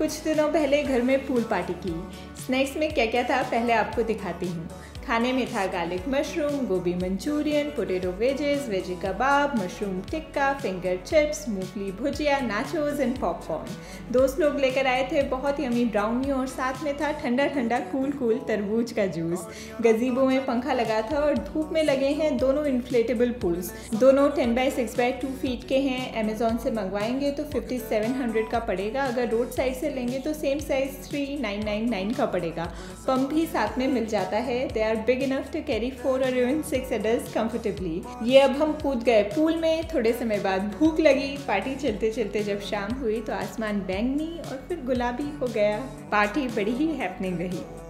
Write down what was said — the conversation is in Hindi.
कुछ दिनों पहले घर में पूल पार्टी की। स्नैक्स में क्या क्या था पहले आपको दिखाती हूँ। खाने में था गार्लिक मशरूम, गोभी Manchurian, potato wedges, veggie kebab, mushroom tikka, finger chips, मूंगफली भुजिया, नाचोस एंड पॉपकॉर्न। दोस्त लोग लेकर आए थे बहुत यमी ब्राउनी और साथ में था ठंडा ठंडा कूल तरबूज का जूस। गजीबो में पंखा लगा था और धूप में लगे हैं दोनों इन्फ्लेटेबल पूल्स। दोनों 10x6x2 फीट के हैं। अमेजोन से मंगवाएंगे तो 5700 का पड़ेगा। अगर रोड साइड से लेंगे तो सेम साइज 3999 का पड़ेगा। पंप भी साथ में मिल जाता है। They are big enough to carry 4 or even 6 adults comfortably। ये अब हम कूद गए पूल में। थोड़े समय बाद भूख लगी। पार्टी चलते चलते जब शाम हुई तो आसमान बैंगनी और फिर गुलाबी हो गया। पार्टी बड़ी ही हैपनिंग रही।